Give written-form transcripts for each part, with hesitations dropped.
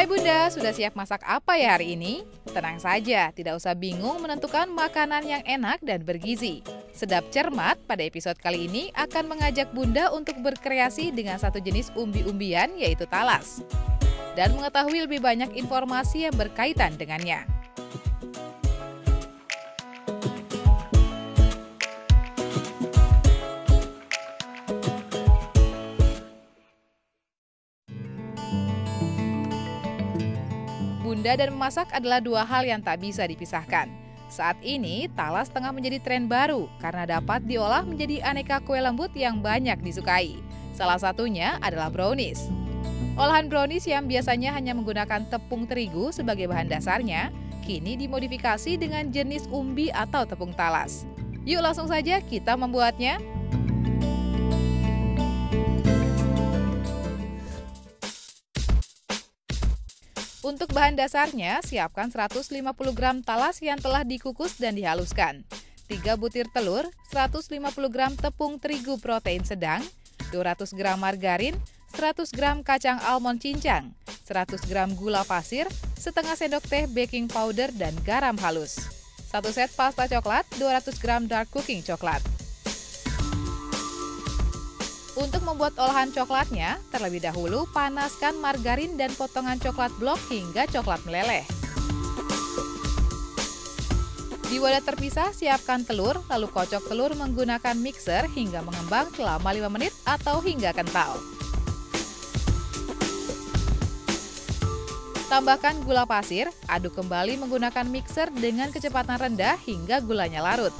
Hai Bunda, sudah siap masak apa ya hari ini? Tenang saja, tidak usah bingung menentukan makanan yang enak dan bergizi. Sedap Cermat pada episode kali ini akan mengajak Bunda untuk berkreasi dengan satu jenis umbi-umbian yaitu talas. Dan mengetahui lebih banyak informasi yang berkaitan dengannya. Bunda dan memasak adalah dua hal yang tak bisa dipisahkan. Saat ini, talas tengah menjadi tren baru karena dapat diolah menjadi aneka kue lembut yang banyak disukai. Salah satunya adalah brownies. Olahan brownies yang biasanya hanya menggunakan tepung terigu sebagai bahan dasarnya, kini dimodifikasi dengan jenis umbi atau tepung talas. Yuk langsung saja kita membuatnya. Untuk bahan dasarnya, siapkan 150 gram talas yang telah dikukus dan dihaluskan, 3 butir telur, 150 gram tepung terigu protein sedang, 200 gram margarin, 100 gram kacang almond cincang, 100 gram gula pasir, setengah sendok teh baking powder dan garam halus. 1 set pasta coklat, 200 gram dark cooking coklat. Untuk membuat olahan coklatnya, terlebih dahulu panaskan margarin dan potongan coklat blok hingga coklat meleleh. Di wadah terpisah, siapkan telur, lalu kocok telur menggunakan mixer hingga mengembang selama 5 menit atau hingga kental. Tambahkan gula pasir, aduk kembali menggunakan mixer dengan kecepatan rendah hingga gulanya larut.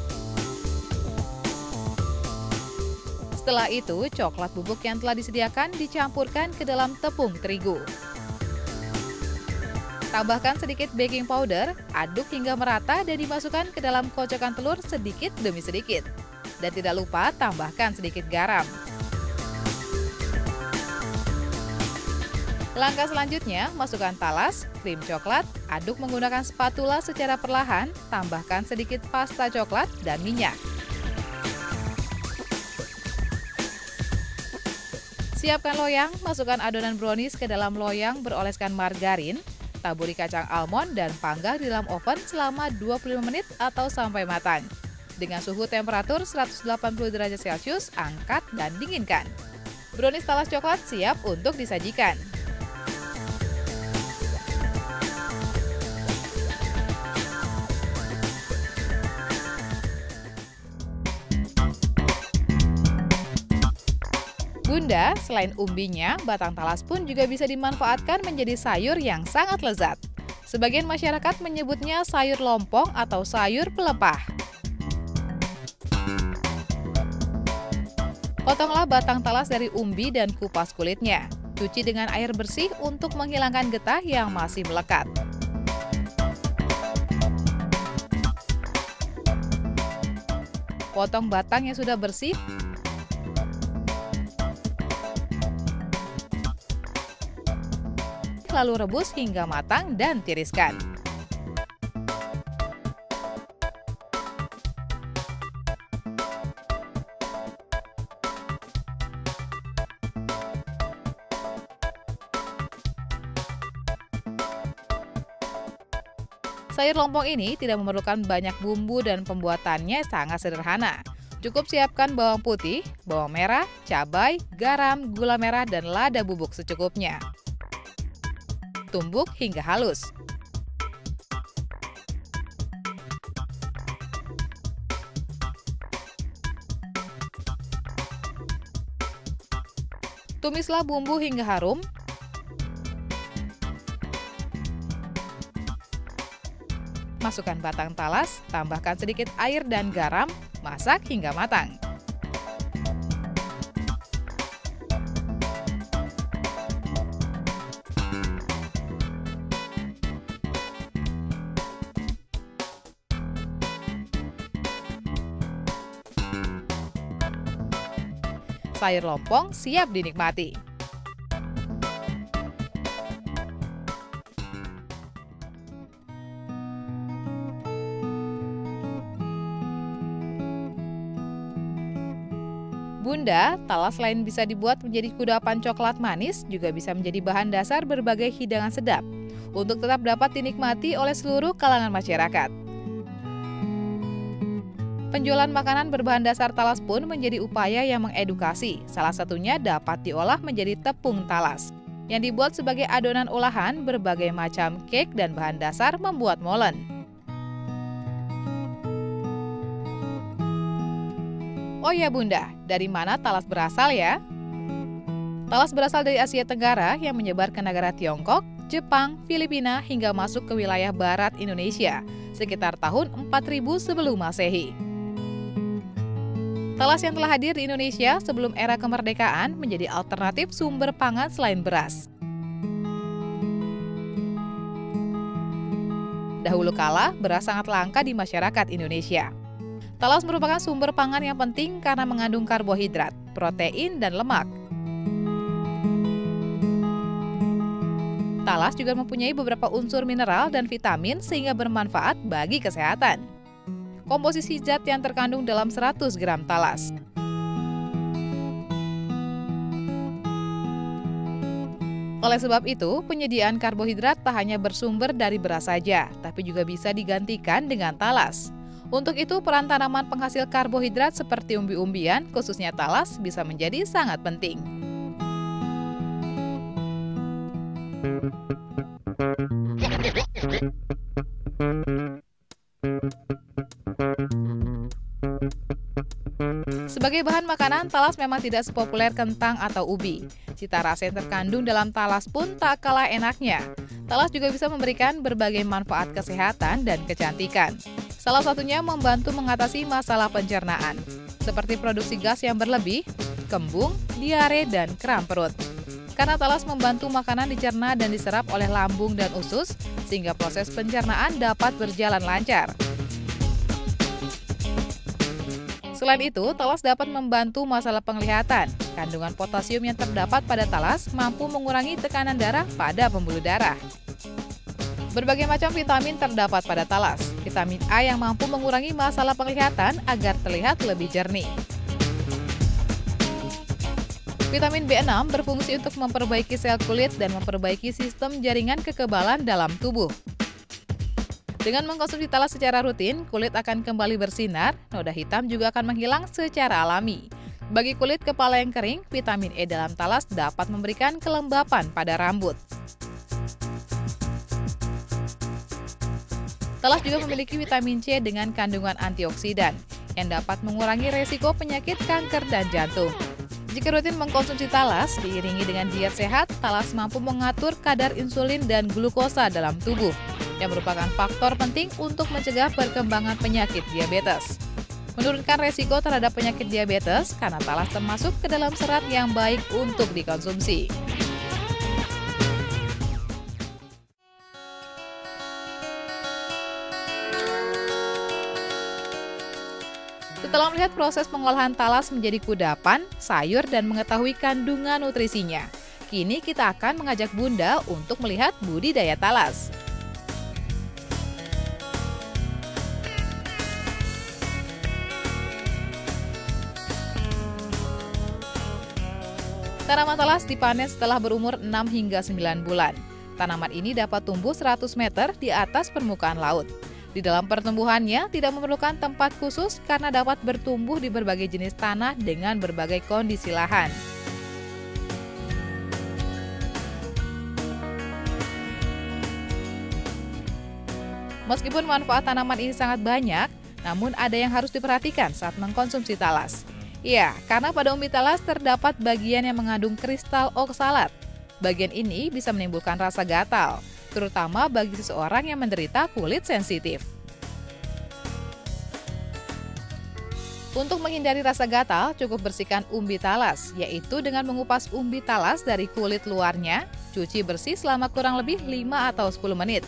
Setelah itu, coklat bubuk yang telah disediakan dicampurkan ke dalam tepung terigu. Tambahkan sedikit baking powder, aduk hingga merata dan dimasukkan ke dalam kocokan telur sedikit demi sedikit. Dan tidak lupa tambahkan sedikit garam. Langkah selanjutnya, masukkan talas, krim coklat, aduk menggunakan spatula secara perlahan, tambahkan sedikit pasta coklat dan minyak. Siapkan loyang, masukkan adonan brownies ke dalam loyang beroleskan margarin, taburi kacang almond dan panggang di dalam oven selama 25 menit atau sampai matang. Dengan suhu temperatur 180 derajat Celcius, angkat dan dinginkan. Brownies talas coklat siap untuk disajikan. Bunda, selain umbinya, batang talas pun juga bisa dimanfaatkan menjadi sayur yang sangat lezat. Sebagian masyarakat menyebutnya sayur lompong atau sayur pelepah. Potonglah batang talas dari umbi dan kupas kulitnya. Cuci dengan air bersih untuk menghilangkan getah yang masih melekat. Potong batang yang sudah bersih, lalu rebus hingga matang dan tiriskan. Sayur lompong ini tidak memerlukan banyak bumbu dan pembuatannya sangat sederhana. Cukup siapkan bawang putih, bawang merah, cabai, garam, gula merah, dan lada bubuk secukupnya. Tumbuk hingga halus. Tumislah bumbu hingga harum. Masukkan batang talas, tambahkan sedikit air dan garam, masak hingga matang. Sayur lompong siap dinikmati. Bunda, talas selain bisa dibuat menjadi kudapan coklat manis, juga bisa menjadi bahan dasar berbagai hidangan sedap untuk tetap dapat dinikmati oleh seluruh kalangan masyarakat. Penjualan makanan berbahan dasar talas pun menjadi upaya yang mengedukasi. Salah satunya dapat diolah menjadi tepung talas, yang dibuat sebagai adonan olahan berbagai macam cake dan bahan dasar membuat molen. Oh ya Bunda, dari mana talas berasal ya? Talas berasal dari Asia Tenggara yang menyebar ke negara Tiongkok, Jepang, Filipina hingga masuk ke wilayah barat Indonesia sekitar tahun 4000 sebelum Masehi. Talas yang telah hadir di Indonesia sebelum era kemerdekaan menjadi alternatif sumber pangan selain beras. Dahulu kala, beras sangat langka di masyarakat Indonesia. Talas merupakan sumber pangan yang penting karena mengandung karbohidrat, protein, dan lemak. Talas juga mempunyai beberapa unsur mineral dan vitamin sehingga bermanfaat bagi kesehatan. Komposisi zat yang terkandung dalam 100 gram talas. Oleh sebab itu, penyediaan karbohidrat tak hanya bersumber dari beras saja, tapi juga bisa digantikan dengan talas. Untuk itu, peran tanaman penghasil karbohidrat seperti umbi-umbian, khususnya talas, bisa menjadi sangat penting. Sebagai bahan makanan, talas memang tidak sepopuler kentang atau ubi. Cita rasa yang terkandung dalam talas pun tak kalah enaknya. Talas juga bisa memberikan berbagai manfaat kesehatan dan kecantikan. Salah satunya membantu mengatasi masalah pencernaan, seperti produksi gas yang berlebih, kembung, diare, dan kram perut. Karena talas membantu makanan dicerna dan diserap oleh lambung dan usus, sehingga proses pencernaan dapat berjalan lancar. Selain itu, talas dapat membantu masalah penglihatan. Kandungan potasium yang terdapat pada talas mampu mengurangi tekanan darah pada pembuluh darah. Berbagai macam vitamin terdapat pada talas. Vitamin A yang mampu mengurangi masalah penglihatan agar terlihat lebih jernih. Vitamin B6 berfungsi untuk memperbaiki sel kulit dan memperbaiki sistem jaringan kekebalan dalam tubuh. Dengan mengkonsumsi talas secara rutin, kulit akan kembali bersinar, noda hitam juga akan menghilang secara alami. Bagi kulit kepala yang kering, vitamin E dalam talas dapat memberikan kelembapan pada rambut. Talas juga memiliki vitamin C dengan kandungan antioksidan yang dapat mengurangi resiko penyakit kanker dan jantung. Jika rutin mengkonsumsi talas diiringi dengan diet sehat, talas mampu mengatur kadar insulin dan glukosa dalam tubuh, yang merupakan faktor penting untuk mencegah perkembangan penyakit diabetes. Menurunkan resiko terhadap penyakit diabetes karena talas termasuk ke dalam serat yang baik untuk dikonsumsi. Setelah melihat proses pengolahan talas menjadi kudapan, sayur, dan mengetahui kandungan nutrisinya, kini kita akan mengajak Bunda untuk melihat budidaya talas. Tanaman talas dipanen setelah berumur 6 hingga 9 bulan. Tanaman ini dapat tumbuh 100 meter di atas permukaan laut. Di dalam pertumbuhannya tidak memerlukan tempat khusus karena dapat bertumbuh di berbagai jenis tanah dengan berbagai kondisi lahan. Meskipun manfaat tanaman ini sangat banyak, namun ada yang harus diperhatikan saat mengkonsumsi talas. Ya, karena pada umbi talas terdapat bagian yang mengandung kristal oksalat. Bagian ini bisa menimbulkan rasa gatal, terutama bagi seseorang yang menderita kulit sensitif. Untuk menghindari rasa gatal, cukup bersihkan umbi talas, yaitu dengan mengupas umbi talas dari kulit luarnya, cuci bersih selama kurang lebih 5 atau 10 menit.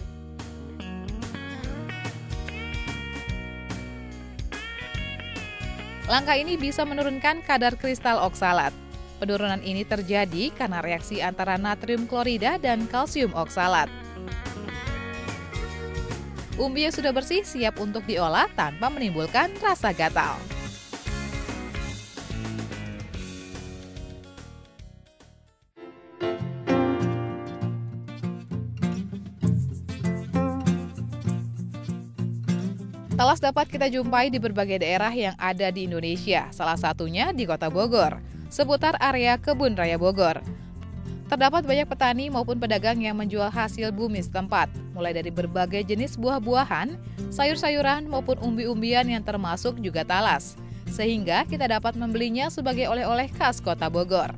Langkah ini bisa menurunkan kadar kristal oksalat. Penurunan ini terjadi karena reaksi antara natrium klorida dan kalsium oksalat. Umbi yang sudah bersih siap untuk diolah tanpa menimbulkan rasa gatal. Talas dapat kita jumpai di berbagai daerah yang ada di Indonesia, salah satunya di Kota Bogor, seputar area Kebun Raya Bogor. Terdapat banyak petani maupun pedagang yang menjual hasil bumi setempat, mulai dari berbagai jenis buah-buahan, sayur-sayuran maupun umbi-umbian yang termasuk juga talas, sehingga kita dapat membelinya sebagai oleh-oleh khas Kota Bogor.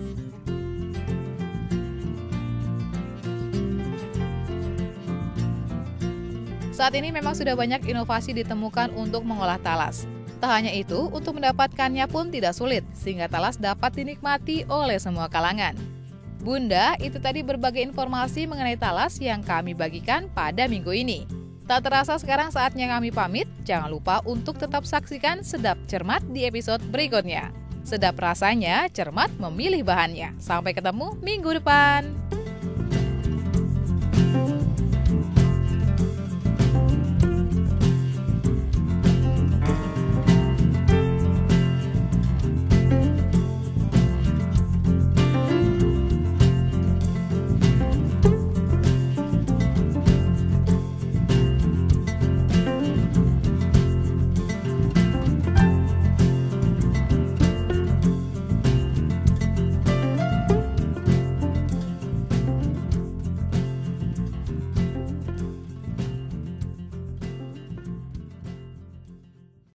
Saat ini memang sudah banyak inovasi ditemukan untuk mengolah talas. Tak hanya itu, untuk mendapatkannya pun tidak sulit, sehingga talas dapat dinikmati oleh semua kalangan. Bunda, itu tadi berbagai informasi mengenai talas yang kami bagikan pada minggu ini. Tak terasa sekarang saatnya kami pamit, jangan lupa untuk tetap saksikan Sedap Cermat di episode berikutnya. Sedap rasanya, cermat memilih bahannya. Sampai ketemu minggu depan.